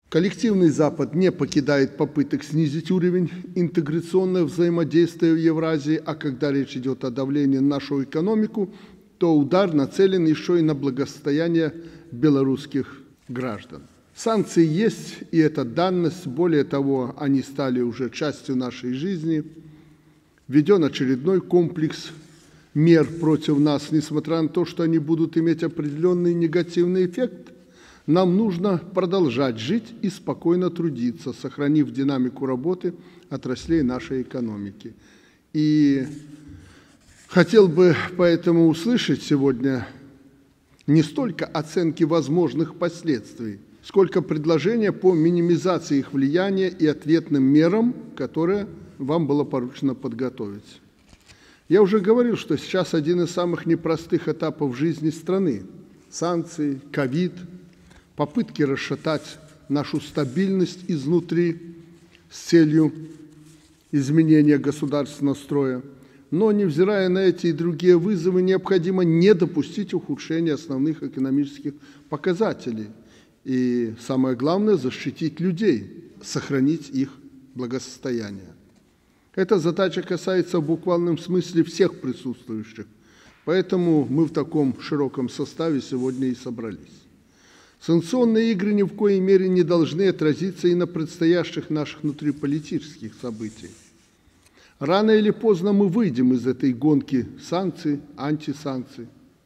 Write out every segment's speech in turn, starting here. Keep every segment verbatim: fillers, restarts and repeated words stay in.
Коллективный Запад не покидает попыток снизить уровень интеграционного взаимодействия в Евразии, а когда речь идет о давлении на нашу экономику, то удар нацелен еще и на благосостояние белорусских граждан. Санкции есть, и это данность. Более того, они стали уже частью нашей жизни. Введен очередной комплекс мер против нас, несмотря на то, что они будут иметь определенный негативный эффект. Нам нужно продолжать жить и спокойно трудиться, сохранив динамику работы отраслей нашей экономики. И хотел бы поэтому услышать сегодня не столько оценки возможных последствий, сколько предложения по минимизации их влияния и ответным мерам, которые вам было поручено подготовить. Я уже говорил, что сейчас один из самых непростых этапов жизни страны – санкции, ковид, попытки расшатать нашу стабильность изнутри с целью изменения государственного строя. Но, невзирая на эти и другие вызовы, необходимо не допустить ухудшения основных экономических показателей. И самое главное – защитить людей, сохранить их благосостояние. Эта задача касается в буквальном смысле всех присутствующих, поэтому мы в таком широком составе сегодня и собрались. Санкционные игры ни в коей мере не должны отразиться и на предстоящих наших внутриполитических событиях. Рано или поздно мы выйдем из этой гонки санкций, антисанкций,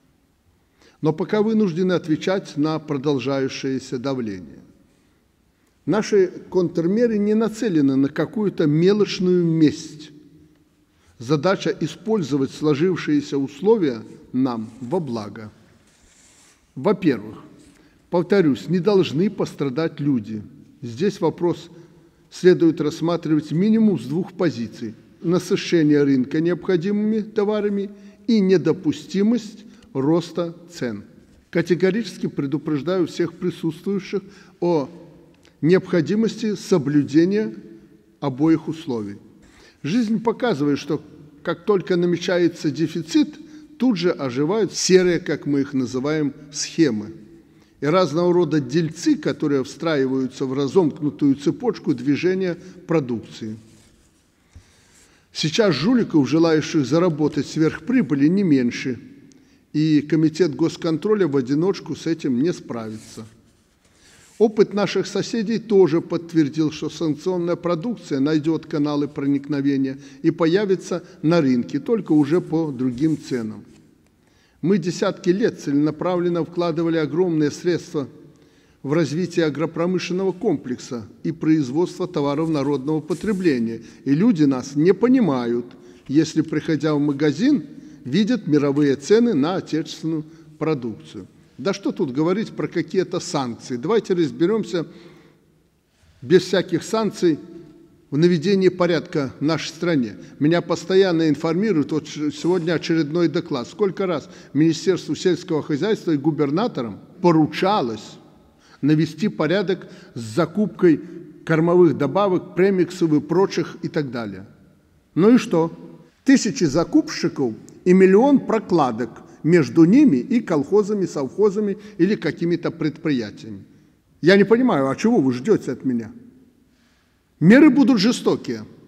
но пока вынуждены отвечать на продолжающееся давление. Наши контрмеры не нацелены на какую-то мелочную месть. Задача использовать сложившиеся условия нам во благо. Во-первых, повторюсь, не должны пострадать люди. Здесь вопрос следует рассматривать минимум с двух позиций: насыщение рынка необходимыми товарами и недопустимость роста цен. Категорически предупреждаю всех присутствующих о необходимости соблюдения обоих условий. Жизнь показывает, что как только намечается дефицит, тут же оживают серые, как мы их называем, схемы. И разного рода дельцы, которые встраиваются в разомкнутую цепочку движения продукции. Сейчас жуликов, желающих заработать сверхприбыли, не меньше, и Комитет госконтроля в одиночку с этим не справится. Опыт наших соседей тоже подтвердил, что санкционная продукция найдет каналы проникновения и появится на рынке, только уже по другим ценам. Мы десятки лет целенаправленно вкладывали огромные средства в развитие агропромышленного комплекса и производство товаров народного потребления. И люди нас не понимают, если, приходя в магазин, видят мировые цены на отечественную продукцию. Да что тут говорить про какие-то санкции? Давайте разберемся без всяких санкций в наведении порядка в нашей стране. Меня постоянно информируют, вот сегодня очередной доклад, сколько раз Министерству сельского хозяйства и губернаторам поручалось навести порядок с закупкой кормовых добавок, премиксов и прочих и так далее. Ну и что? Тысячи закупщиков и миллион прокладок между ними и колхозами, совхозами или какими-то предприятиями. Я не понимаю, а чего вы ждете от меня? Меры будут жестокие.